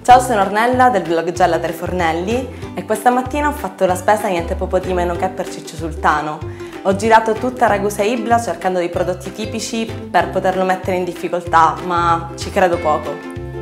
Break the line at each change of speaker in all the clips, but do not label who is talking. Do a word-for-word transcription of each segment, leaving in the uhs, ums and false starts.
Ciao, sono Ornella del blog Gialla Tre Fornelli e questa mattina ho fatto la spesa niente poco di meno che per Ciccio Sultano. Ho girato tutta Ragusa Ibla cercando dei prodotti tipici per poterlo mettere in difficoltà, ma ci credo poco.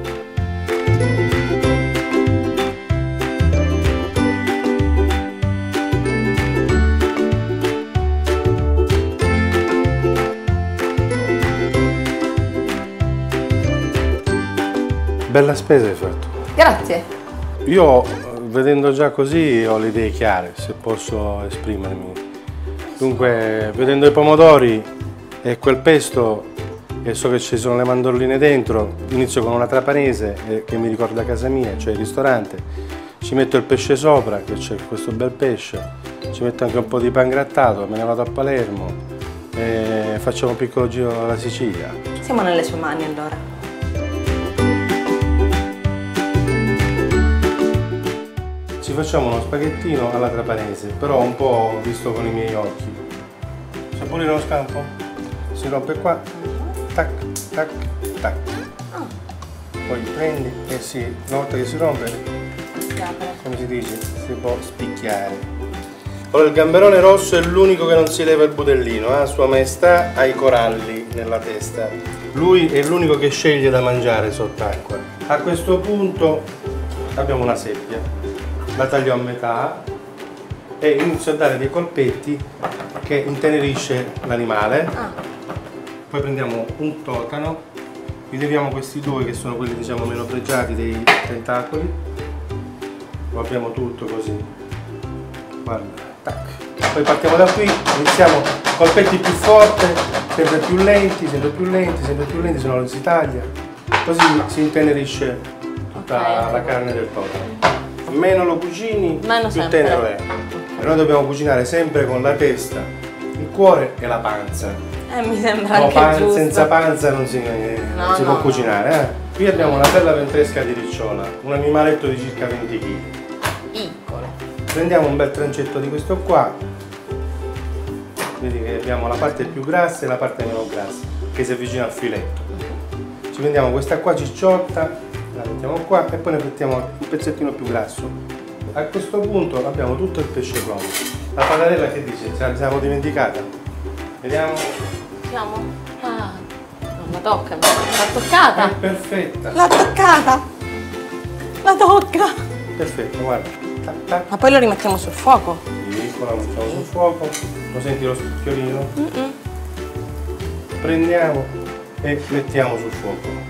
Bella spesa hai fatto.
Grazie.
Io, vedendo già così, ho le idee chiare, se posso esprimermi. Dunque, vedendo i pomodori e quel pesto, e so che ci sono le mandorline dentro, inizio con una trapanese eh, che mi ricorda casa mia, cioè il ristorante. Ci metto il pesce sopra, che c'è questo bel pesce. Ci metto anche un po' di pangrattato, me ne vado a Palermo e facciamo un piccolo giro alla Sicilia.
Siamo nelle sue mani allora.
Ci facciamo uno spaghettino alla trapanese, però un po' visto con i miei occhi. Sai pulire lo scampo? Si rompe qua, tac, tac, tac. Poi prendi e si, una volta che si rompe, come si dice, si può spicchiare. Ora il gamberone rosso è l'unico che non si leva il budellino, ha Sua Maestà ha i coralli nella testa. Lui è l'unico che sceglie da mangiare sott'acqua. A questo punto abbiamo una seppia. La taglio a metà e inizio a dare dei colpetti che intenerisce l'animale. Ah. Poi prendiamo un totano, rileviamo questi due che sono quelli diciamo meno pregiati dei tentacoli. Lo abbiamo tutto così. Guarda, tac. Poi partiamo da qui, iniziamo colpetti più forti, sempre più lenti, sempre più lenti, sempre più lenti, se no non si taglia. Così si intenerisce tutta okay, la carne del totano. Meno lo cucini,
Meno
più
sempre.
tenero è. E noi dobbiamo cucinare sempre con la testa, il cuore e la panza.
Eh, mi sembra
no,
anche
pan
giusto.
Senza panza non si, eh,
no,
non si
no,
può
no.
cucinare. Eh. Qui abbiamo una bella ventresca di ricciola, un animaletto di circa venti chili.
Piccolo.
Prendiamo un bel trancetto di questo qua. Vedi che abbiamo la parte più grassa e la parte meno grassa, che si avvicina al filetto. Ci prendiamo questa qua cicciotta, la mettiamo qua e poi ne mettiamo un pezzettino più grasso. A questo punto abbiamo tutto il pesce pronto. La patatella che dice? Ce la siamo dimenticata? Vediamo.
Vediamo. Ah, non la tocca, l'ha toccata.
È perfetta.
L'ha toccata. La tocca.
Perfetto, guarda. Tac, tac.
Ma poi lo rimettiamo sul fuoco.
Sì, poi la mettiamo sul fuoco. Lo senti lo spicchiolino?
Mm -mm.
Prendiamo e mettiamo sul fuoco.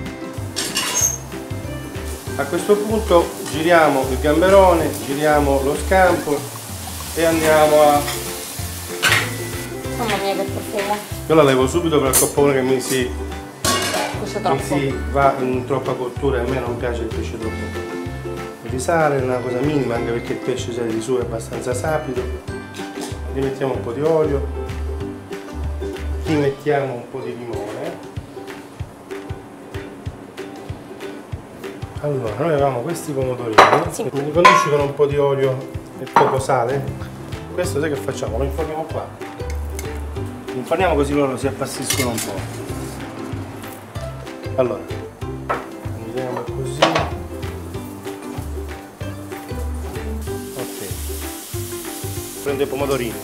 A questo punto giriamo il gamberone, giriamo lo scampo e andiamo a...
Mamma mia che profumo!
Io la levo subito per il coppone che mi si,
mi
si va in troppa cottura e a me non piace il pesce troppo cotto. Di sale è una cosa minima anche perché il pesce già di su è abbastanza sapido. Gli mettiamo un po' di olio, gli mettiamo un po' di limone. Allora, noi avevamo questi pomodorini, sì. Mi riconosci con un po' di olio e poco sale? Questo sai che facciamo? Lo inforniamo qua. Lo inforniamo così loro si appassiscono un po'. Allora, andiamo così. Ok. Prendo i pomodorini,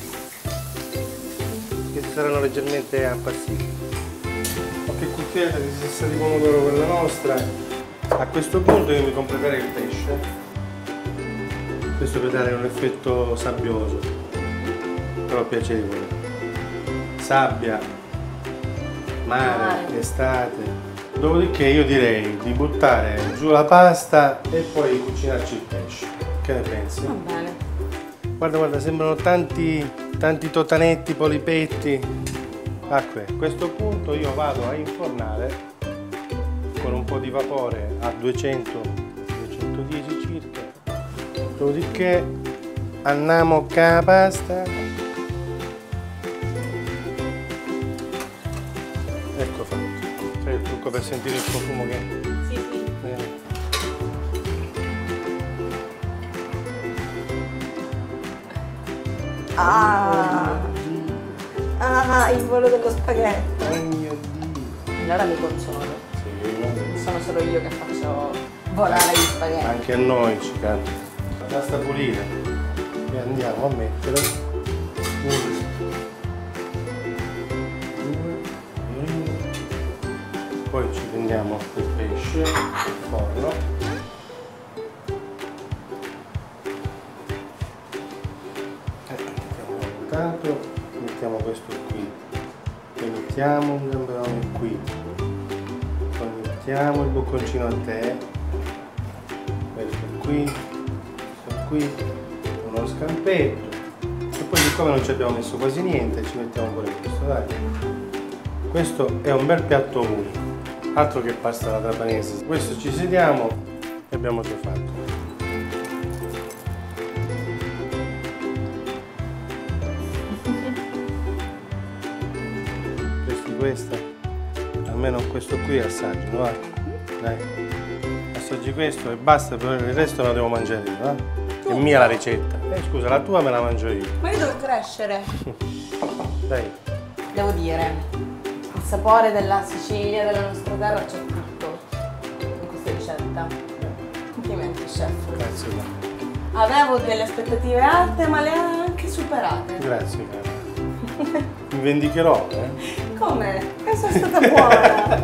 che si saranno leggermente appassiti. Qualche cucchiaia di salsa di pomodoro quella nostra. A questo punto io mi completerei il pesce, questo per dare un effetto sabbioso, però piacevole. Sabbia, mare, mare, estate. Dopodiché io direi di buttare giù la pasta e poi cucinarci il pesce. Che ne pensi?
Va bene.
Guarda, guarda, sembrano tanti, tanti totanetti, polipetti. A questo punto io vado a infornare con un po' di vapore a duecento duecentodieci circa, dopodiché andiamo con la pasta. Ecco fatto. Sai il trucco per sentire il profumo che...
Sì, sì.
Eh.
Ah, ah, il volo dello spaghetto.
Oh mio Dio.
Allora mi consolo.
Sì.
Sono solo io che faccio volare gli spaghetti.
Anche a noi ci canta. Basta pulire e andiamo a mettere uno, due, tre. Poi ci prendiamo il pesce, il forno. E mettiamo intanto, mettiamo questo qui. Poi mettiamo un gamberone qui. Poi mettiamo il bocconcino a tè. Questo qui, questo qui, uno scampetto. E poi siccome non ci abbiamo messo quasi niente, ci mettiamo pure questo, dai. Questo è un bel piatto unico. Altro che pasta alla trapanese. Questo ci sediamo e abbiamo già fatto. Questi questa, almeno questo qui assaggio, va? Dai, assaggi questo e basta, per il resto lo devo mangiare io, va? È mia la ricetta. Eh scusa, la tua me la mangio io.
Ma io devo crescere.
Dai.
Devo dire, il sapore della Sicilia, della nostra terra, c'è tutto in questa ricetta. Complimenti, chef.
Grazie.
Avevo delle aspettative alte, ma le ha anche superate.
Grazie, cara. Mi vendicherò, eh?
Come? Che sono stata buona.